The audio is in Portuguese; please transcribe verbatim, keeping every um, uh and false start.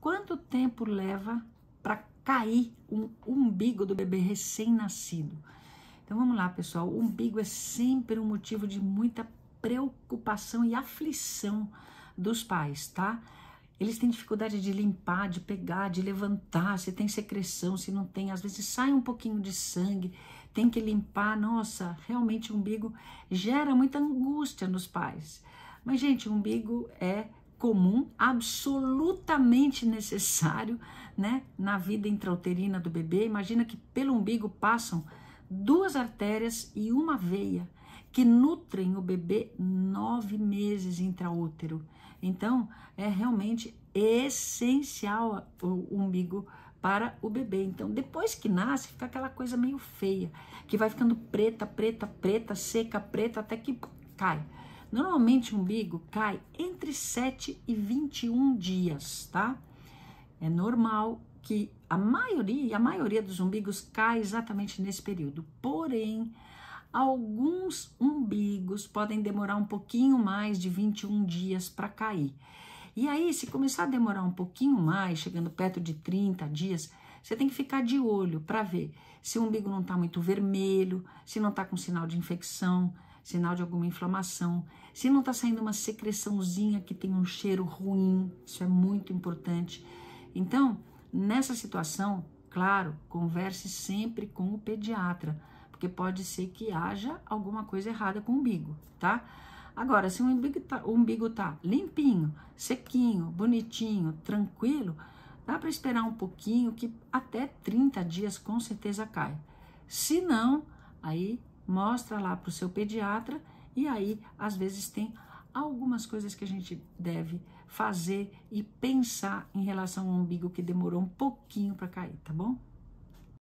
quanto tempo leva para cair um umbigo do bebê recém-nascido? Então vamos lá, pessoal. O umbigo é sempre um motivo de muita preocupação e aflição dos pais, tá? Eles têm dificuldade de limpar, de pegar, de levantar, se tem secreção, se não tem, às vezes sai um pouquinho de sangue, tem que limpar. Nossa, realmente o umbigo gera muita angústia nos pais. Mas, gente, o umbigo é comum, absolutamente necessário, né, na vida intrauterina do bebê. Imagina que pelo umbigo passam duas artérias e uma veia que nutrem o bebê nove meses intraútero. Então, é realmente essencial o umbigo para o bebê. Então, depois que nasce, fica aquela coisa meio feia, que vai ficando preta, preta, preta, seca, preta, até que cai. Normalmente, o umbigo cai entre sete e vinte e um dias, tá? É normal que a maioria, a maioria dos umbigos cai exatamente nesse período. Porém, alguns umbigos podem demorar um pouquinho mais de vinte e um dias para cair. E aí, se começar a demorar um pouquinho mais, chegando perto de trinta dias, você tem que ficar de olho para ver se o umbigo não está muito vermelho, se não está com sinal de infecção, sinal de alguma inflamação, se não está saindo uma secreçãozinha que tem um cheiro ruim. Isso é muito importante. Então, nessa situação, claro, converse sempre com o pediatra, porque pode ser que haja alguma coisa errada com o umbigo, tá? Agora, se o umbigo tá, o umbigo tá limpinho, sequinho, bonitinho, tranquilo, dá para esperar um pouquinho, que até trinta dias com certeza cai. Se não, aí mostra lá para o seu pediatra, e aí às vezes tem algumas coisas que a gente deve fazer e pensar em relação ao umbigo que demorou um pouquinho para cair, tá bom?